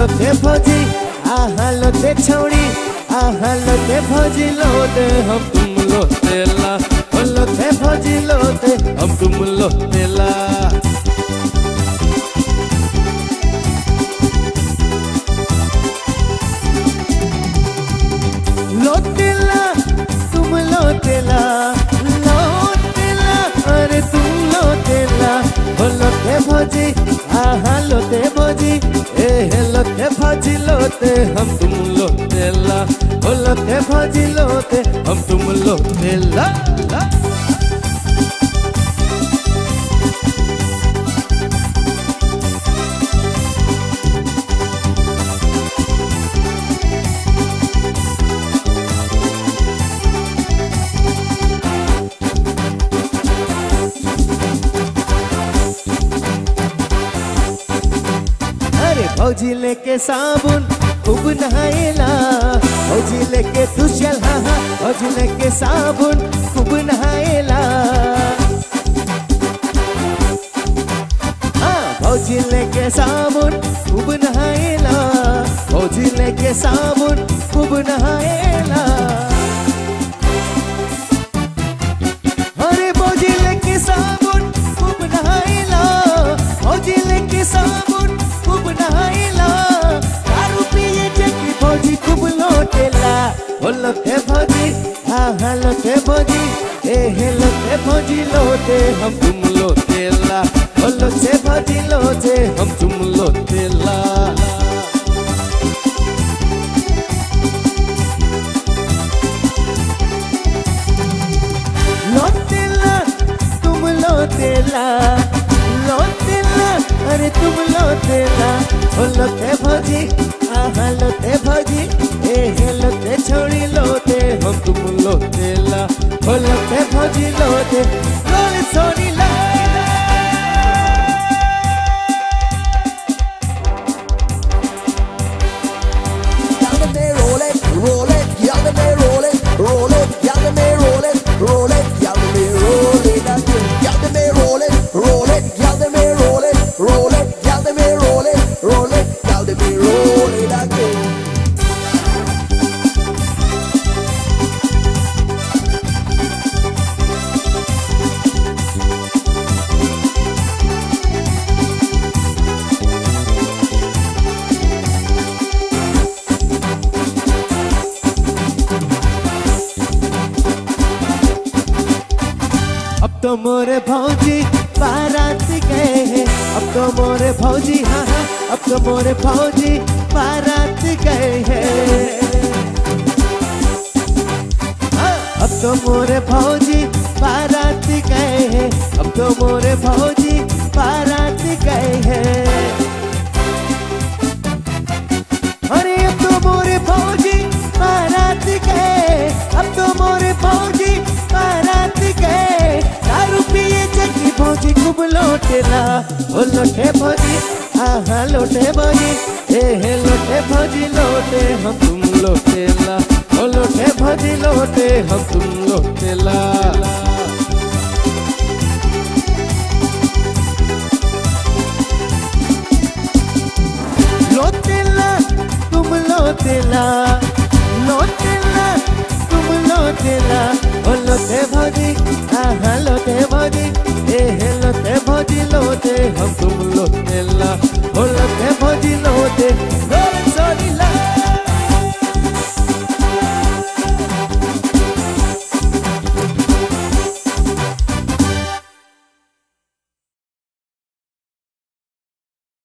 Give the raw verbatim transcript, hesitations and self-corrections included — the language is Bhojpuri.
लोते भौजी आहा लोते छौड़ी आहा लोते भौजी लोते हम तुम लोते ला ओ लोते भौजी लोते हम तुम लोते ला। लोटेला तुम लोटेला लोटेला अरे तुम लोटेला ओ लोते भौजी आहा लोते भौजी ए लोते भौजी लोते हम तुम लोटेला ओ लोते भौजी लोते हम तुम लोटेला। भौजी लेके साबुन खूब नहाएला भौजी लेके दुशल हाँ हाँ भौजी लेके साबुन खूब नहाएला हाँ भौजी लेके साबुन खूब नहाएला भौजी लेके साबुन खूब नहाएला। अरे भौजी लेके साबुन खूब नहाएला भौजी लेके साबुन खूब नहाएला दारू पिए जगी भौजी खूब लोटेला ओ लोटे भौजी आहा लोटे भौजी ए हे लोटे भौजी लोटे हम तुम लोटेला ओ लोटे भौजी लोटे हम तुम लोटेला। लोटेला तुम लोटेला लोटेला अरे तुम लोटेला ओ लोटे भौजी आहा लोटे भौजी ए हे लोटे छौड़ी लोटे हम तुम लोटेला ओ लोटे भौजी लोटे रोल सोनी ला। Roll it, roll it, y'all me roll it, roll it, y'all me roll it, roll it, y'all me roll it again, y'all me roll it, roll it, y'all me roll it, roll it, y'all me roll it, roll it, y'all me roll it again. अब तो मोरे भौजी बारात गए हैं अब तो मोरे भौजी हाँ हाँ अब तो मोरे भौजी बारात गए हैं हाँ, अब तो मोरे भौजी बारात गए हैं अब तो मोरे भौजी बारात गए हैं। अरे अब तो मोरे भौजी बारात गए अब तो मोरे भौजी बारात गए दारू पिए जगी भौजी खूब लोटेला ओ लोटे भौजी आहा लोटे भौजी ए हे लोटे भौजी लोटे हम तुम लोटेला ओ लोटे भौजी लोटे हम तुम लोटेला।